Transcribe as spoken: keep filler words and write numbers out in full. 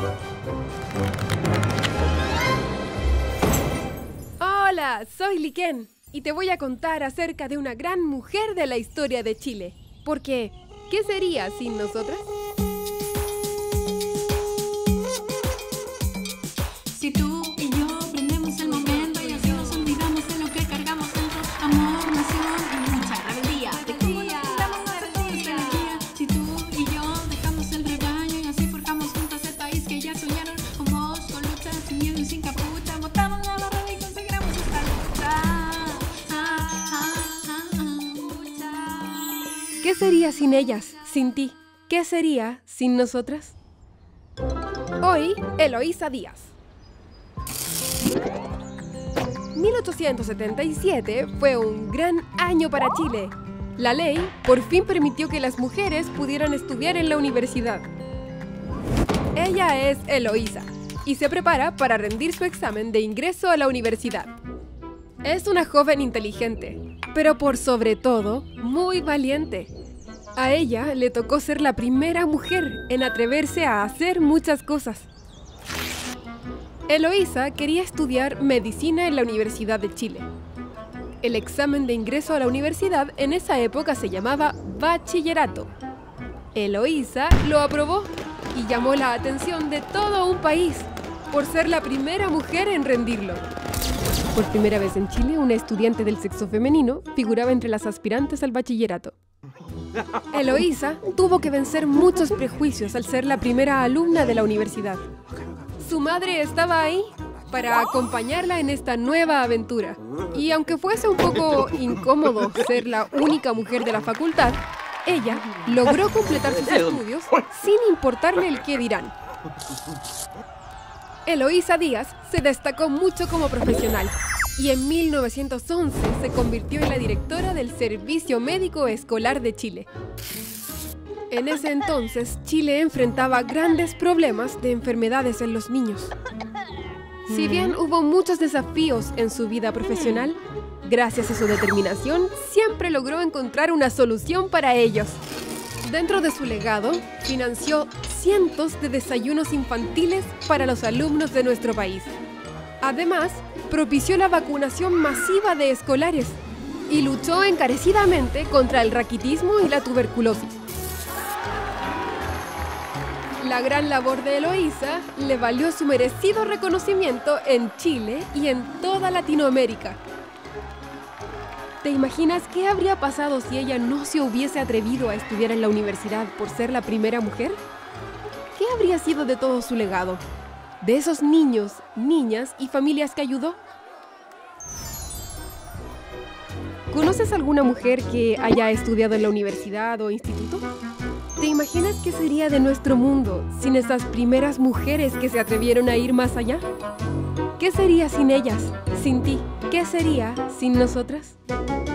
Hola, soy Liken y te voy a contar acerca de una gran mujer de la historia de Chile. Porque, ¿qué sería sin nosotras? Si tú y yo prendemos el momento y así nos olvidamos de lo que cargamos dentro. Amor, nación y mucha rebeldía. De cómo nos quitamos nuestra energía. Si tú y yo dejamos el rebaño y así forjamos juntos el país que ya soñaron. Con voz, con lucha, sin miedo y sin capucha. Botamos la barrera y conseguiremos esta lucha. Ah, ah, ah, ah, lucha. ¿Qué sería sin ellas, sin ti? ¿Qué sería sin nosotras? Hoy, Eloísa Díaz. mil ochocientos setenta y siete fue un gran año para Chile. La ley por fin permitió que las mujeres pudieran estudiar en la universidad. Ella es Eloísa y se prepara para rendir su examen de ingreso a la universidad. Es una joven inteligente, pero por sobre todo, muy valiente. A ella le tocó ser la primera mujer en atreverse a hacer muchas cosas. Eloísa quería estudiar medicina en la Universidad de Chile. El examen de ingreso a la universidad en esa época se llamaba bachillerato. Eloísa lo aprobó y llamó la atención de todo un país por ser la primera mujer en rendirlo. Por primera vez en Chile, una estudiante del sexo femenino figuraba entre las aspirantes al bachillerato. Eloísa tuvo que vencer muchos prejuicios al ser la primera alumna de la universidad. Su madre estaba ahí para acompañarla en esta nueva aventura. Y aunque fuese un poco incómodo ser la única mujer de la facultad, ella logró completar sus estudios sin importarle el qué dirán. Eloísa Díaz se destacó mucho como profesional y en mil novecientos once se convirtió en la directora del Servicio Médico Escolar de Chile. En ese entonces, Chile enfrentaba grandes problemas de enfermedades en los niños. Si bien hubo muchos desafíos en su vida profesional, gracias a su determinación, siempre logró encontrar una solución para ellos. Dentro de su legado, financió cientos de desayunos infantiles para los alumnos de nuestro país. Además, propició la vacunación masiva de escolares y luchó encarecidamente contra el raquitismo y la tuberculosis. La gran labor de Eloísa le valió su merecido reconocimiento en Chile y en toda Latinoamérica. ¿Te imaginas qué habría pasado si ella no se hubiese atrevido a estudiar en la universidad por ser la primera mujer? ¿Qué habría sido de todo su legado? ¿De esos niños, niñas y familias que ayudó? ¿Conoces alguna mujer que haya estudiado en la universidad o instituto? ¿Te imaginas qué sería de nuestro mundo sin esas primeras mujeres que se atrevieron a ir más allá? ¿Qué sería sin ellas, sin ti? ¿Qué sería sin nosotras?